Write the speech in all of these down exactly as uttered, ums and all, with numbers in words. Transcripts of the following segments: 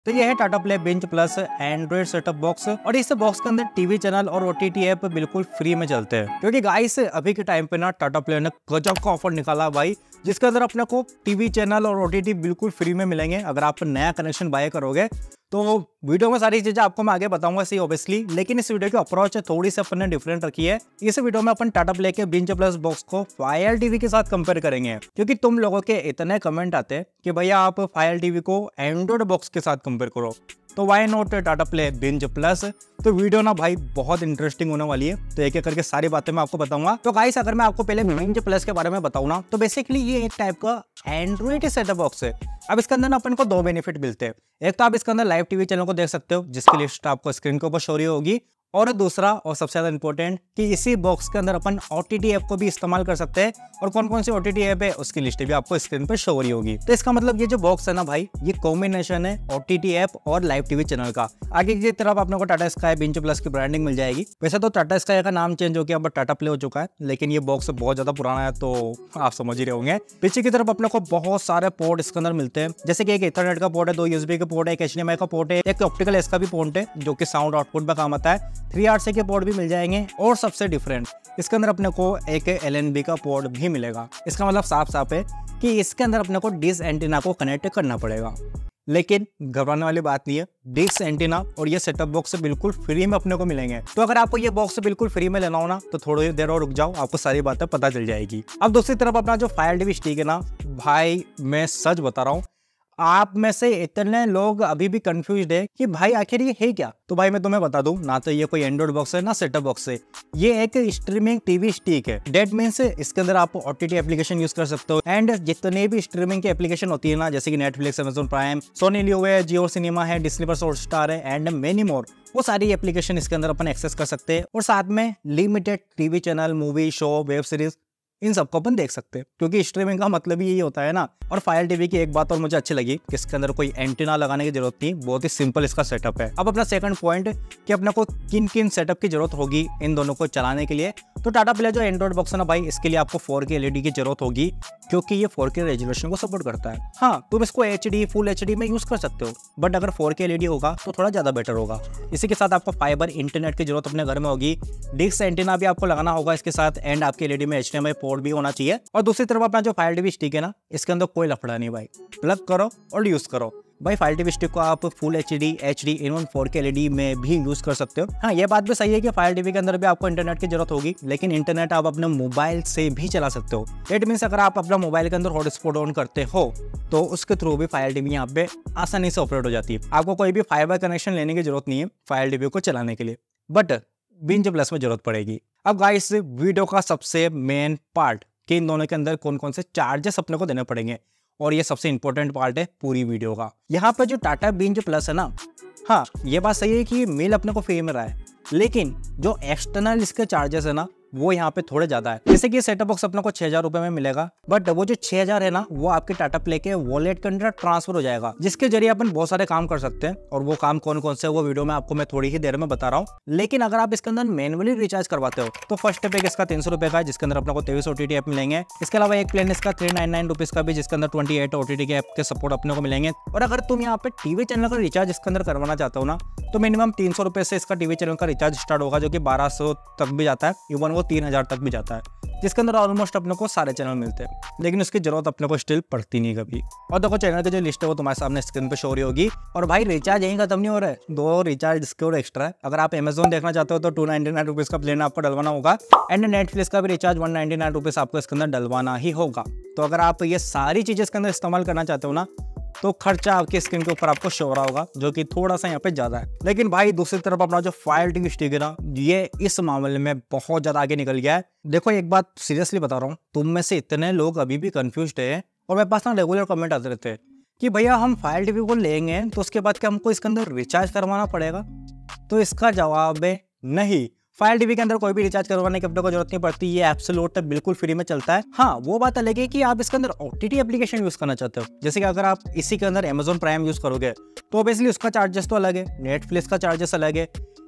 तो ये है Tata Play Binge Plus Android setup box और इस बॉक्स के अंदर टीवी चैनल और ओटीटी ऐप बिल्कुल फ्री में चलते हैं, क्योंकि गाइस अभी के टाइम पे ना टाटा प्ले ने गजब का ऑफर निकाला भाई, जिसके अंदर अपने को टीवी चैनल और ओटीटी बिल्कुल फ्री में मिलेंगे अगर आप नया कनेक्शन बाय करोगे। तो वीडियो में सारी चीजें आपको मैं आगे बताऊंगा सही ऑब्वियसली, लेकिन इस वीडियो की अप्रोच थोड़ी सी अपन ने डिफरेंट रखी है। इस वीडियो में अपन टाटा प्ले के बिंज प्लस बॉक्स को फायर टीवी के साथ कंपेयर करेंगे, क्योंकि तुम लोगों के इतने कमेंट आते हैं कि भैया आप फायर टीवी को एंड्रॉइड बॉक्स के साथ कंपेयर करो, तो why not Tata Play Binge Plus. तो वीडियो ना भाई बहुत इंटरेस्टिंग होने वाली है, तो एक एक करके सारी बातें मैं आपको बताऊंगा। तो गाइस अगर मैं आपको पहले बिंज प्लस के बारे में बताऊं ना, तो बेसिकली ये एक टाइप का एंड्रॉइड सेटअप बॉक्स है। अब इसके अंदर ना अपन को दो बेनिफिट मिलते हैं। एक तो आप इसके अंदर लाइव टीवी चैनल को देख सकते हो, जिसकी लिस्ट आपको स्क्रीन के ऊपर शो रही होगी, और दूसरा और सबसे ज्यादा इंपॉर्टेंट कि इसी बॉक्स के अंदर अपन ओटीटी ऐप को भी इस्तेमाल कर सकते हैं, और कौन कौन सी ओटीटी ऐप है उसकी लिस्ट भी आपको स्क्रीन पर शो हो रही होगी। तो इसका मतलब ये जो बॉक्स है ना भाई, ये कॉम्बिनेशन है ओटीटी ऐप और लाइव टीवी चैनल का। आगे की तरफ आपने को टाटा स्काई बिंज प्लस की ब्रांडिंग मिल जाएगी। वैसे तो टाटा स्काई का नाम चेंज हो गया, अब टाटा प्ले हो चुका है, लेकिन ये बॉक्स बहुत ज्यादा पुराना है तो आप समझ ही रहे होंगे। पीछे की तरफ अपने को बहुत सारे पोर्ट इसके अंदर मिलते हैं, जैसे कि एक इथरनेट का पोर्ट है, दो यूएसबी का पोर्ट है, एक एचडीएमआई का पोर्ट है, एक ऑप्टिकल एस का भी पोर्ट है जो कि साउंड आउटपुट में काम आता है, थ्री आर सी के पोर्ट भी मिल जाएंगे, और सबसे डिफरेंट इसके अंदर अपने को एक एल एन बी का पोर्ट भी मिलेगा। इसका मतलब साफ साफ है कि इसके अंदर अपने को डिश एंटीना को कनेक्ट करना पड़ेगा, लेकिन घबराने वाली बात नहीं है। डिश एंटीना और ये सेटअप बॉक्स बिल्कुल फ्री में अपने को मिलेंगे। तो अगर आपको ये बॉक्स बिल्कुल फ्री में लेना हो ना, तो थोड़ी देर और रुक जाओ, आपको सारी बातें पता चल जाएगी। अब दूसरी तरफ अपना जो फायर टीवी स्टिक है ना भाई, मैं सच बता रहा हूँ, आप में से इतने लोग अभी भी कंफ्यूज्ड है कि भाई आखिर ये है क्या। तो भाई मैं तुम्हें बता दूं, ना तो ये कोई एंड्रॉइड बॉक्स है ना सेटअप बॉक्स है, ये एक स्ट्रीमिंग टीवी स्टिक है। डेट मीन्स इसके अंदर आप ओटीटी एप्लीकेशन यूज कर सकते हो, एंड जितने भी स्ट्रीमिंग की एप्लीकेशन होती है ना, जैसे कि Netflix, Amazon Prime, Sony Liv है, जियो सिनेमा है, डिज्नी प्लस हॉटस्टार है, एंड मेनी मोर, वो सारी एप्लीकेशन इसके अंदर अपन एक्सेस कर सकते हैं। और साथ में limited TV channel, movie, show, web series, इन सबको अपन देख सकते हैं, क्योंकि स्ट्रीमिंग का मतलब ही यही होता है ना। और फायर टीवी की एक बात और मुझे अच्छी लगी कि इसके अंदर कोई एंटीना लगाने की जरूरत नहीं, बहुत ही सिंपल इसका सेटअप है। अब अपना सेकंड पॉइंट कि अपने को किन किन सेटअप की जरूरत होगी इन दोनों को चलाने के लिए। तो टाटा प्ले जो एंड्रॉइड बॉक्स है ना भाई, इसके लिए आपको फोर के एलईडी की जरूरत होगी, क्योंकि ये फोर के रेजोल्यूशन को सपोर्ट करता है। हाँ, तुम इसको एचडी, फुल एचडी में यूज कर सकते हो, बट अगर फोर के एलईडी होगा तो थोड़ा ज्यादा बेटर होगा। इसी के साथ आपको फाइबर इंटरनेट की जरूरत अपने घर में होगी, डिश एंटीना भी आपको लगाना होगा इसके साथ, एंड आपके एलईडी में एचडीएमआई पोर्ट भी होना चाहिए। और दूसरी तरफ अपना जो फायर टीवी स्टिक है ना, इसके अंदर कोई लफड़ा नहीं भाई, प्लग करो और यूज करो। भाई फायर टीवी स्टिक को आप full HD, HD, even four K LED में भी यूज कर सकते हो। हाँ, ये बात भी सही है कि फायर टीवी के अंदर भी आपको इंटरनेट की जरूरत होगी, लेकिन इंटरनेट आप अपने मोबाइल से भी चला सकते हो। इट मीन्स अगर आप अपना मोबाइल के अंदर हॉटस्पॉट ऑन करते हो तो उसके थ्रू भी फायर टीवी यहाँ पे आसानी से ऑपरेट हो जाती है। आपको कोई भी फाइबर कनेक्शन लेने की जरूरत नहीं है फायर टीवी को चलाने के लिए, बट बिंज प्लस में जरूरत पड़ेगी। अब गाइस वीडियो का सबसे मेन पार्ट कि इन दोनों के अंदर कौन कौन से चार्जेस अपने को देने पड़ेंगे, और ये सबसे इंपॉर्टेंट पार्ट है पूरी वीडियो का। यहाँ पे जो टाटा बिंज प्लस है ना, हाँ ये बात सही है कि मेल अपने को फ्री में रहा है, लेकिन जो एक्सटर्नल इसके चार्जेस है ना वो यहाँ पे थोड़े ज्यादा है। जैसे कि सेटअप बॉक्स अपने को छह हजार रुपए में मिलेगा, बट वो जो छह हजार है ना वो आपके टाटा प्ले के वॉलेट के अंदर ट्रांसफर हो जाएगा, जिसके जरिए अपन बहुत सारे काम कर सकते हैं। और वो काम कौन कौन से वो वीडियो में आपको मैं थोड़ी ही देर में बता रहा हूँ। लेकिन अगर आप इसके अंदर मैनुअली रिचार्ज करवाते हो तो फर्स्ट पैक इसका तीन सौ रुपए का है, जिसके अंदर अपने को तेईस ओटीटी ऐप मिलेंगे। इसके अलावा एक प्लान इसका थ्री नाइन नाइन रुपीज का भी, जिसके अंदर ट्वेंटी एट ओटीटी के ऐप के सपोर्ट अपने को मिलेंगे। और अगर तुम यहाँ पे टीवी चैनल का रिचार्ज इसके अंदर करवाना चाहते हो ना, तो मिनिमम तीन सौ रुपए से इसका टीवी चैनल का रिचार्ज स्टार्ट होगा, जो कि बारह सौ तक भी जाता है, इवन वो तीन हजार तक भी जाता है, जिसके अंदर ऑलमोस्ट अपने को सारे चैनल मिलते हैं, लेकिन उसकी जरूरत अपने को स्टिल पड़ती नहीं कभी। और देखो चैनल की जो लिस्ट है वो तुम्हारे सामने स्क्रीन पे शो हो रही होगी। और भाई रिचार्ज यहीं खत्म नहीं हो रहा है, दो रिचार्ज इसके और एक्स्ट्रा है। अगर आप अमेजोन देखना चाहते हो तो टू नाइनटी नाइन रुपीज का प्लान आपको डलवाना होगा, एंड नेटफ्लिक्स का भी recharge one ninety nine rupees आपको इसके अंदर डलवाना ही होगा। तो अगर आप ये सारी चीजें इसके अंदर इस्तेमाल करना चाहते हो ना, तो खर्चा आपके स्क्रीन के ऊपर आपको शो हो रहा होगा, जो कि थोड़ा सा यहाँ पे ज्यादा है। लेकिन भाई दूसरी तरफ अपना जो फायर टीवी स्टिक है ना, ये इस मामले में बहुत ज्यादा आगे निकल गया है। देखो एक बात सीरियसली बता रहा हूँ, तुम में से इतने लोग अभी भी कंफ्यूज्ड है, और मेरे पास ना रेगुलर कमेंट आते रहते हैं कि भैया हम फायर टीवी को लेंगे तो उसके बाद क्या हमको इसके अंदर रिचार्ज करवाना पड़ेगा। तो इसका जवाब है नहीं, फायर टीवी के अंदर कोई भी रिचार्ज करवाने की अपने को जरूरत नहीं पड़ती, ये एब्सोल्यूट बिल्कुल फ्री में चलता है। हाँ वो बात अलग है कि आप इसके अंदर ओटीटी एप्लीकेशन यूज करना चाहते हो, जैसे कि अगर आप इसी के अंदर अमेजॉन प्राइम यूज करोगे तो ऑब्वियसली उसका चार्जेस तो अलग है, नेटफ्लिक्स का चार्जेस अलग है,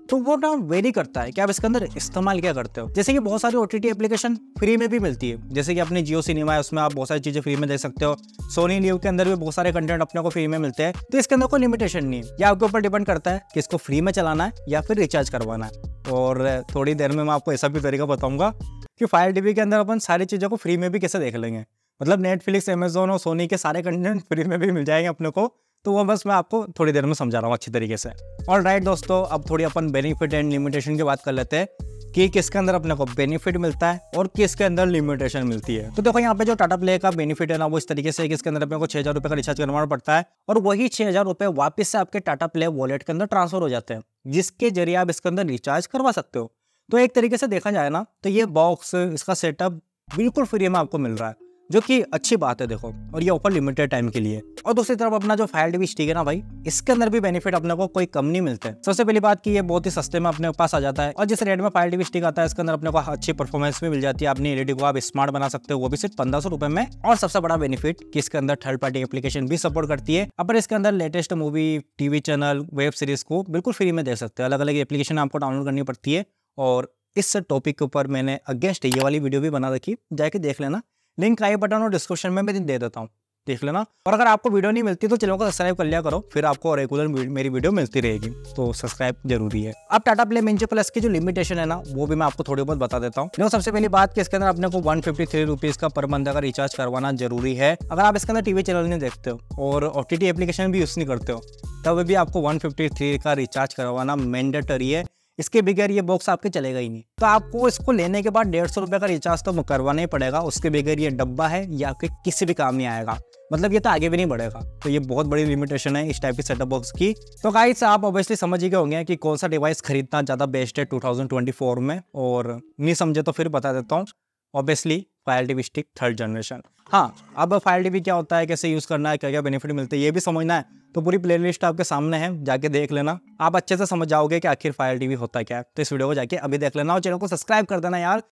तो वो ना वेरी करता है कि आप इसके अंदर इस्तेमाल क्या करते हो। जैसे कि बहुत सारी ओटीटी एप्लीकेशन फ्री में भी मिलती है, जैसे कि अपने जियो सिनेमा है, उसमें आप बहुत सारी चीजें फ्री में देख सकते हो। सोनी लिव के अंदर भी बहुत सारे कंटेंट अपने को फ्री में मिलते हैं, तो इसके अंदर कोई लिमिटेशन नहीं है। ये आपके ऊपर डिपेंड करता है कि इसको फ्री में चलाना है या फिर रिचार्ज करवाना है। और थोड़ी देर में मैं आपको ऐसा भी तरीका बताऊंगा कि फायर टीवी के अंदर अपन सारी चीज़ों को फ्री में भी कैसे देख लेंगे। मतलब नेटफ्लिक्स, अमेजोन और सोनी के सारे कंटेंट फ्री में भी मिल जाएंगे अपने को, तो वो बस मैं आपको थोड़ी देर में समझा रहा हूँ अच्छी तरीके से। और राइट दोस्तों, अब थोड़ी अपन बेनिफिट एंड लिमिटेशन की बात कर लेते हैं कि किसके अंदर अपने को बेनिफिट मिलता है और किसके अंदर लिमिटेशन मिलती है। तो देखो यहाँ पे जो टाटा प्ले का बेनिफिट है ना, वो इस तरीके से है कि इसके अंदर अपने को छह हजार रुपए का रिचार्ज करवाना पड़ता है और वही छह हजार रुपए वापस से आपके टाटा प्ले वॉलेट के अंदर ट्रांसफर हो जाते हैं, जिसके जरिए आप इसके अंदर रिचार्ज करवा सकते हो। तो एक तरीके से देखा जाए ना, तो ये बॉक्स, इसका सेटअप बिल्कुल फ्री में आपको मिल रहा है, जो कि अच्छी बात है देखो। और ये ऑफर लिमिटेड टाइम के लिए। और दूसरी तरफ अपना जो फायर टीवी स्टिक है ना भाई, इसके अंदर भी बेनिफिट अपने को कोई कम नहीं मिलते। सबसे पहली बात कि ये बहुत ही सस्ते में अपने पास आ जाता है, और जिस रेट में फायर टीवी स्टिक आता है इसके अंदर अपने को अच्छी परफॉर्मेंस भी मिल जाती है। अपनी एलईडी को आप स्मार्ट बना सकते हो, वो भी सिर्फ पंद्रह सौ रुपए में। और सबसे बड़ा बेनिफिट कि इसके अंदर थर्ड पार्टी एप्लीकेशन भी सपोर्ट करती है। अपन इसके अंदर latest movie, TV channel, web series को बिल्कुल फ्री में देख सकते हैं। अलग अलग एप्लीकेशन आपको डाउनलोड करनी पड़ती है। और इस टॉपिक के ऊपर मैंने अगेंस्ट ये वाली वीडियो भी बना रखी, जाके देख लेना। लिंक आई बटन और डिस्क्रिप्शन में मैं दे देता हूँ, देख लेना। और अगर आपको वीडियो नहीं मिलती तो चैनल को सब्सक्राइब कर लिया करो, फिर आपको रेगुलर मेरी वीडियो मिलती रहेगी। तो सब्सक्राइब जरूरी है। अब टाटा प्ले मिंच प्लस की जो लिमिटेशन है ना, वो भी मैं आपको थोड़ी बहुत बता देता हूँ। देखो सबसे पहली बात कि इसके अंदर अपने को वन फिफ्टी थ्री रुपीज का पर मंथ का रिचार्ज करवाना जरूरी है। अगर आप इसके अंदर टीवी चैनल नहीं देखते हो और ओटीटी एप्लीकेशन भी यूज नहीं करते हो, तब भी आपको वन फिफ्टी थ्री का रिचार्ज करवाना मैंडेटरी है। इसके बगैर ये बॉक्स आपके चलेगा ही नहीं। तो आपको इसको लेने के बाद डेढ़ सौ रुपए का रिचार्ज तो करवाना ही पड़ेगा। उसके बगैर ये डब्बा है, ये आपके किसी भी काम नहीं आएगा। मतलब ये तो आगे भी नहीं बढ़ेगा। तो ये बहुत बड़ी लिमिटेशन है इस टाइप की सेटअप बॉक्स की। तो गाइस, आप ऑब्वियसली समझ ही गए होंगे कि कौन सा डिवाइस खरीदना ज़्यादा बेस्ट है टू थाउजेंड ट्वेंटी फोर में। और नहीं समझे तो फिर बता देता हूँ। Obviously fire TV stick third generation. हाँ, अब फायर टीवी क्या होता है, कैसे यूज़ करना है, क्या क्या बेनिफिट मिलते हैं, ये भी समझना है तो पूरी प्लेलिस्ट आपके सामने है, जाके देख लेना। आप अच्छे से समझ जाओगे कि आखिर फायर टीवी होता क्या है। तो इस वीडियो को जाके अभी देख लेना और चैनल को सब्सक्राइब कर देना यार,